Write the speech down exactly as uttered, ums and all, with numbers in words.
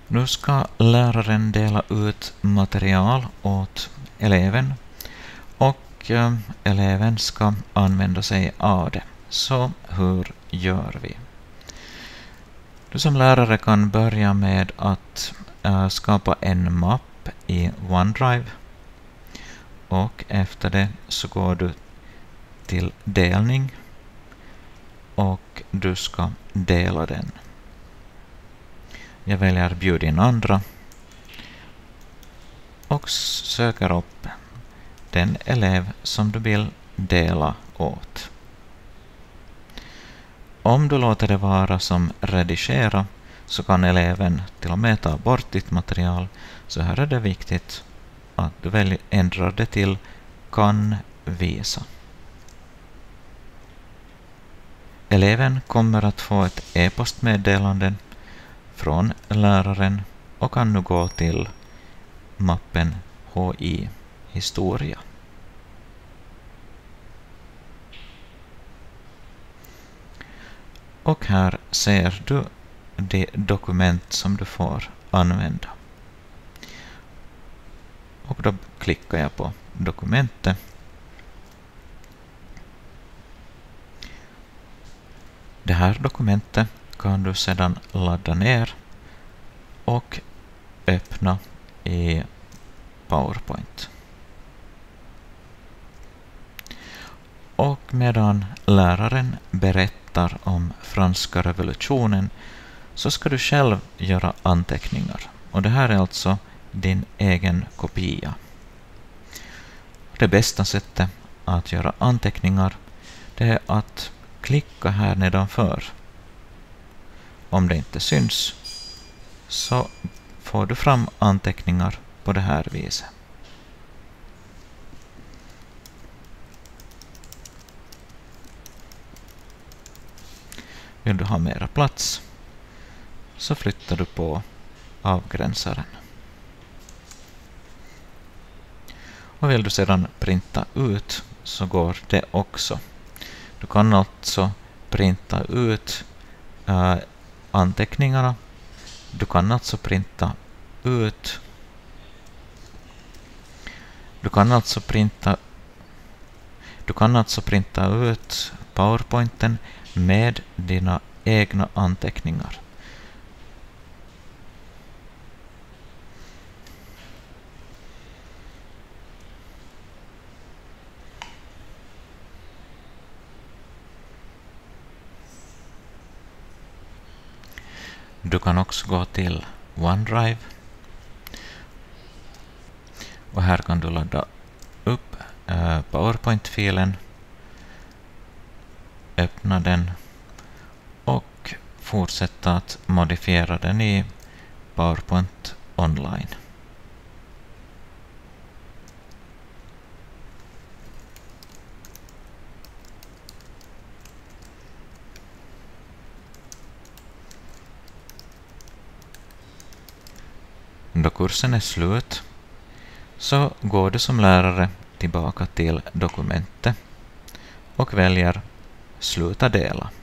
Nu ska läraren dela ut material åt eleven och eh, eleven ska använda sig av det. Så hur gör vi? Du som lärare kan börja med att äh, skapa en mapp i OneDrive, och efter det så går du till delning och du ska dela den. Jag väljer bjud in andra och söker upp den elev som du vill dela åt. Om du låter det vara som redigera så kan eleven till och med ta bort ditt material, så här är det viktigt att du väljer ändrar det till kan visa. Eleven kommer att få ett e-postmeddelande från läraren och kan nu gå till mappen H I Historia. Och här ser du det dokument som du får använda. Och då klickar jag på dokumentet. Det här dokumentet kan du sedan ladda ner och öppna i PowerPoint. Och medan läraren berättar om franska revolutionen så ska du själv göra anteckningar. Och det här är alltså din egen kopia. Det bästa sättet att göra anteckningar det är att klicka här nedanför. Om det inte syns så får du fram anteckningar på det här viset. Vill du ha mera plats så flyttar du på avgränsaren. Och vill du sedan printa ut så går det också. Du kan alltså printa ut äh, anteckningarna. Du kan alltså printa ut Du kan alltså printa Du kan alltså printa ut PowerPointen med dina egna anteckningar. Du kan också gå till OneDrive och här kan du ladda upp äh, PowerPoint-filen, öppna den och fortsätta att modifiera den i PowerPoint online. Då kursen är slut så går du som lärare tillbaka till dokumentet och väljer sluta dela.